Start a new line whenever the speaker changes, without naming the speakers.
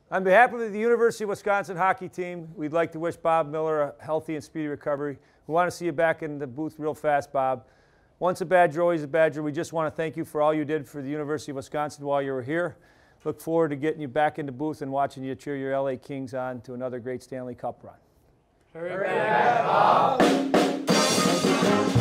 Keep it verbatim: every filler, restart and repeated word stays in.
On behalf of the University of Wisconsin hockey team, we'd like to wish Bob Miller a healthy and speedy recovery. We want to see you back in the booth real fast, Bob. Once a Badger, always a Badger. We just want to thank you for all you did for the University of Wisconsin while you were here. Look forward to getting you back in the booth and watching you cheer your L A Kings on to another great Stanley Cup run.
Hurry back, Bob.